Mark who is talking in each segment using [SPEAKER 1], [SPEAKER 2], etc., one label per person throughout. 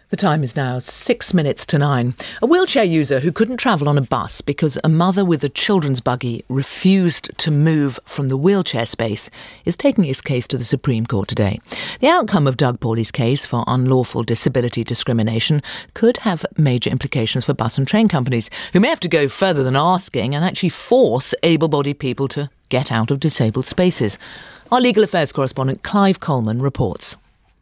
[SPEAKER 1] The time is now 6 minutes to 9. A wheelchair user who couldn't travel on a bus because a mother with a children's buggy refused to move from the wheelchair space is taking his case to the Supreme Court today. The outcome of Doug Paulley's case for unlawful disability discrimination could have major implications for bus and train companies, who may have to go further than asking and actually force able-bodied people to get out of disabled spaces. Our legal affairs correspondent Clive Coleman reports.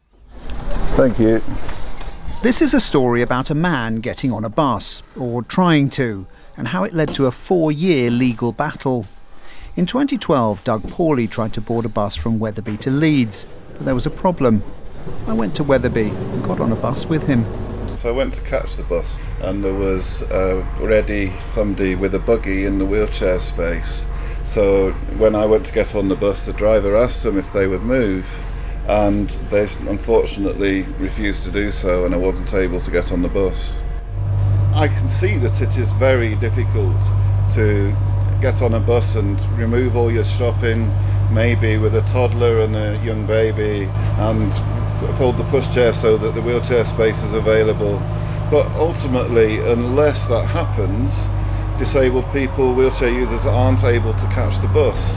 [SPEAKER 2] Thank you.
[SPEAKER 3] This is a story about a man getting on a bus, or trying to, and how it led to a 4-year legal battle. In 2012, Doug Paulley tried to board a bus from Wetherby to Leeds, but there was a problem. I went to Wetherby and got on a bus with him.
[SPEAKER 2] So I went to catch the bus, and there was already somebody with a buggy in the wheelchair space. So when I went to get on the bus, the driver asked them if they would move, and they unfortunately refused to do so, and I wasn't able to get on the bus. I can see that it is very difficult to get on a bus and remove all your shopping, maybe with a toddler and a young baby, and fold the pushchair so that the wheelchair space is available. But ultimately, unless that happens, disabled people, wheelchair users, aren't able to catch the bus.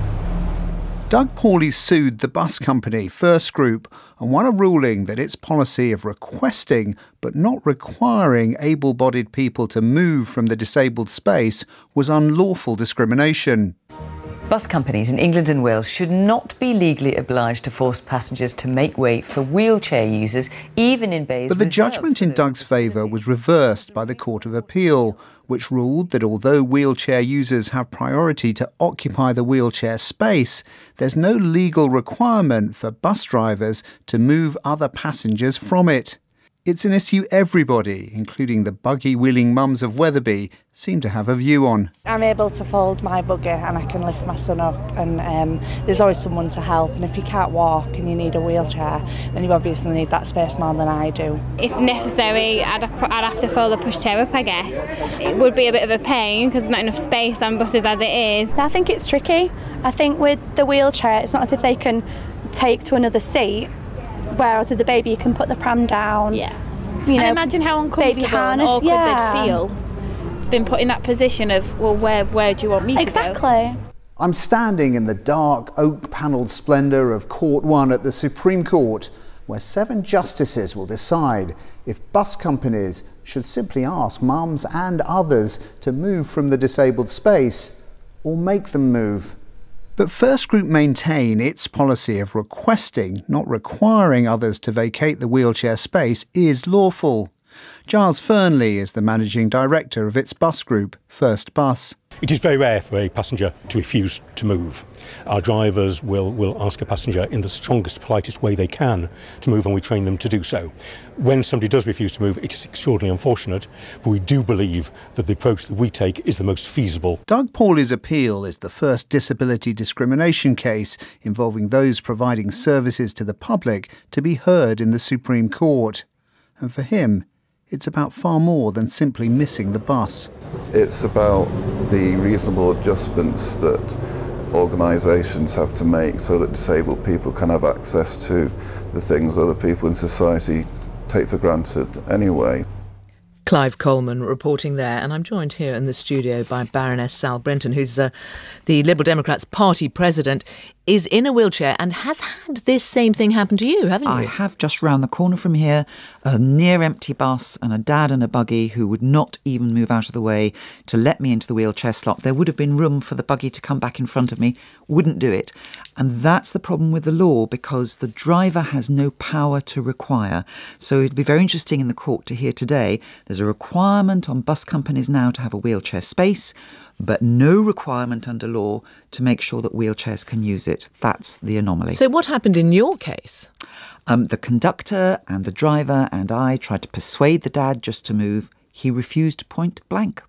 [SPEAKER 3] Doug Paulley sued the bus company, First Group, and won a ruling that its policy of requesting but not requiring able-bodied people to move from the disabled space was unlawful discrimination.
[SPEAKER 4] Bus companies in England and Wales should not be legally obliged to force passengers to make way for wheelchair users, even in bays.
[SPEAKER 3] But the judgment in Doug's favour was reversed by the Court of Appeal, which ruled that although wheelchair users have priority to occupy the wheelchair space, there's no legal requirement for bus drivers to move other passengers from it. It's an issue everybody, including the buggy-wheeling mums of Wetherby, seem to have a view on.
[SPEAKER 5] I'm able to fold my buggy and I can lift my son up, and there's always someone to help, and if you can't walk and you need a wheelchair, then you obviously need that space more than I do.
[SPEAKER 6] If necessary, I'd have to fold the pushchair up, I guess. It would be a bit of a pain because there's not enough space on buses as it is.
[SPEAKER 5] I think it's tricky. I think with the wheelchair, it's not as if they can take to another seat, whereas with the baby you can put the pram down.
[SPEAKER 6] Yeah.
[SPEAKER 5] You know,
[SPEAKER 6] and imagine how uncomfortable and awkward they'd feel. Been put in that position of, well, where do you want me to go?
[SPEAKER 5] Exactly.
[SPEAKER 3] I'm standing in the dark oak-panelled splendour of Court 1 at the Supreme Court, where 7 justices will decide if bus companies should simply ask mums and others to move from the disabled space, or make them move. But First Group maintain its policy of requesting, not requiring others to vacate the wheelchair space is lawful. Giles Fernley is the managing director of its bus group, Firstbus.
[SPEAKER 7] It is very rare for a passenger to refuse to move. Our drivers will ask a passenger in the strongest, politest way they can to move, and we train them to do so. When somebody does refuse to move, it is extraordinarily unfortunate, but we do believe that the approach that we take is the most feasible.
[SPEAKER 3] Doug Paulley's appeal is the first disability discrimination case involving those providing services to the public to be heard in the Supreme Court. And for him, it's about far more than simply missing the bus.
[SPEAKER 2] It's about the reasonable adjustments that organisations have to make so that disabled people can have access to the things other people in society take for granted anyway.
[SPEAKER 1] Clive Coleman reporting there, and I'm joined here in the studio by Baroness Sal Brinton, who's the Liberal Democrats party president, is in a wheelchair and has had this same thing happen to you, haven't you?
[SPEAKER 4] I have, just round the corner from here, a near empty bus and a dad in a buggy who would not even move out of the way to let me into the wheelchair slot. There would have been room for the buggy to come back in front of me, wouldn't do it. And that's the problem with the law, because the driver has no power to require. So it'd be very interesting in the court to hear today, there's a requirement on bus companies now to have a wheelchair space, but no requirement under law to make sure that wheelchairs can use it. That's the anomaly.
[SPEAKER 1] So what happened in your case?
[SPEAKER 4] The conductor and the driver and I tried to persuade the dad just to move. He refused point blank.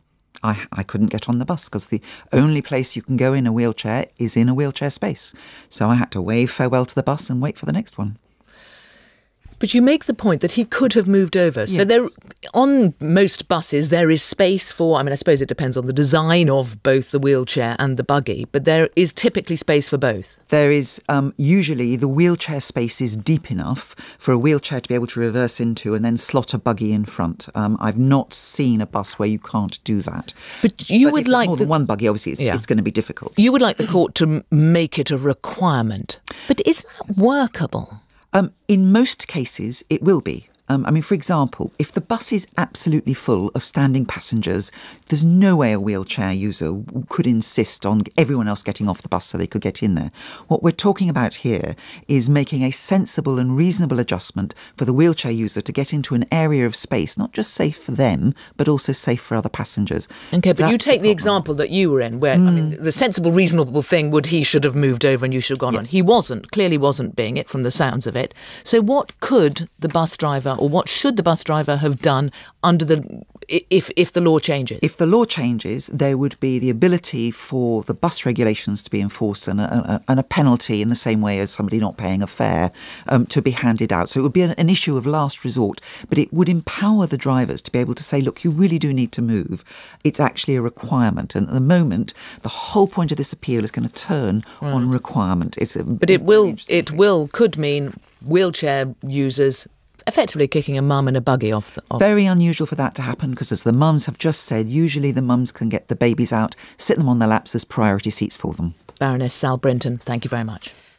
[SPEAKER 4] I couldn't get on the bus because the only place you can go in a wheelchair is in a wheelchair space. So I had to wave farewell to the bus and wait for the next one.
[SPEAKER 1] But you make the point that he could have moved over.
[SPEAKER 4] Yes.
[SPEAKER 1] So there, on most buses, there is space for, I suppose it depends on the design of both the wheelchair and the buggy, but there is typically space for both.
[SPEAKER 4] There is usually the wheelchair space is deep enough for a wheelchair to be able to reverse into and then slot a buggy in front. I've not seen a bus where you can't do that.
[SPEAKER 1] But you
[SPEAKER 4] But
[SPEAKER 1] would
[SPEAKER 4] if there's
[SPEAKER 1] like
[SPEAKER 4] more than one buggy, obviously it's going to be difficult.
[SPEAKER 1] You would like the court to make it a requirement. But is that workable?
[SPEAKER 4] In most cases, it will be. For example, if the bus is absolutely full of standing passengers, there's no way a wheelchair user could insist on everyone else getting off the bus so they could get in there. What we're talking about here is making a sensible and reasonable adjustment for the wheelchair user to get into an area of space, not just safe for them, but also safe for other passengers.
[SPEAKER 1] OK, but you take the example that you were in, where the sensible, reasonable thing would he should have moved over and you should have gone on. He clearly wasn't being it from the sounds of it. So what could the bus driver, or what should the bus driver have done if the law changes?
[SPEAKER 4] If the law changes, there would be the ability for the bus regulations to be enforced and a penalty in the same way as somebody not paying a fare to be handed out. So it would be an issue of last resort, but it would empower the drivers to be able to say, look, you really do need to move. It's actually a requirement. And at the moment, the whole point of this appeal is going to turn on requirement. Could mean wheelchair users effectively kicking a mum and a buggy off. Very unusual for that to happen because, as the mums have just said, usually the mums can get the babies out, sit them on their laps as priority seats for them.
[SPEAKER 1] Baroness Sal Brinton, thank you very much.